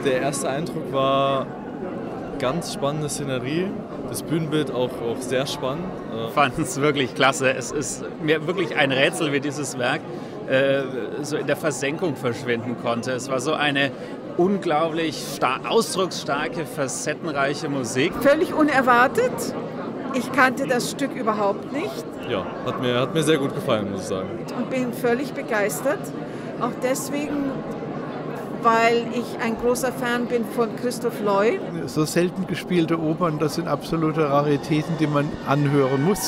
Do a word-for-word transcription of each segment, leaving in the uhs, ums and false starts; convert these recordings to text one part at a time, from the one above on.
Der erste Eindruck war ganz spannende Szenerie, das Bühnenbild auch, auch sehr spannend. Ich fand es wirklich klasse. Es ist mir wirklich ein Rätsel, wie dieses Werk äh, so in der Versenkung verschwinden konnte. Es war so eine unglaublich ausdrucksstarke, facettenreiche Musik. Völlig unerwartet. Ich kannte das Stück überhaupt nicht. Ja, hat mir, hat mir sehr gut gefallen, muss ich sagen. Und bin völlig begeistert. Auch deswegen, weil ich ein großer Fan bin von Christoph Loy. So selten gespielte Opern, das sind absolute Raritäten, die man anhören muss.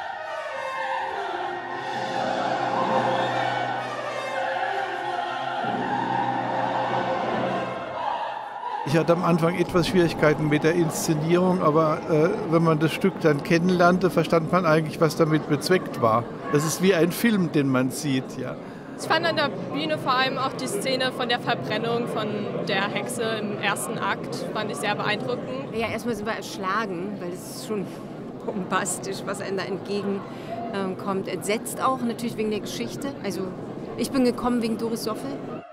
Ich hatte am Anfang etwas Schwierigkeiten mit der Inszenierung, aber äh, wenn man das Stück dann kennenlernte, verstand man eigentlich, was damit bezweckt war. Das ist wie ein Film, den man sieht, ja. Ich fand an der Bühne vor allem auch die Szene von der Verbrennung von der Hexe im ersten Akt, fand ich sehr beeindruckend. Ja, erstmal sind wir erschlagen, weil es ist schon bombastisch, was einem da entgegenkommt. Entsetzt auch, natürlich wegen der Geschichte. Also ich bin gekommen wegen Doris Soffel.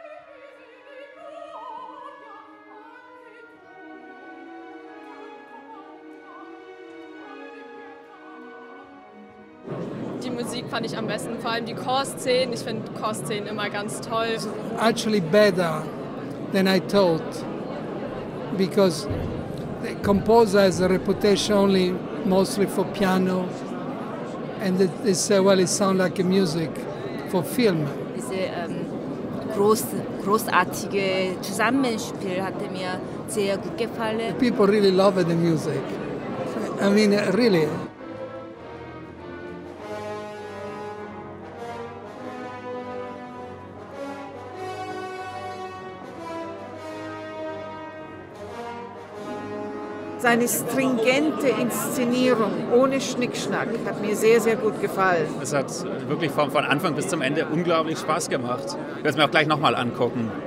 Die Musik fand ich am besten, vor allem die Chorszenen. Ich finde Chorszenen immer ganz toll. It's actually better than I thought, because the composer has a reputation only mostly for piano, and they say, well, it sounds like a music for film. Diese ähm, groß, großartige Zusammenspiel hatte mir sehr gut gefallen. People really love the music. I mean, really. Seine stringente Inszenierung ohne Schnickschnack hat mir sehr, sehr gut gefallen. Es hat wirklich von, von Anfang bis zum Ende unglaublich Spaß gemacht. Ich werde es mir auch gleich nochmal angucken.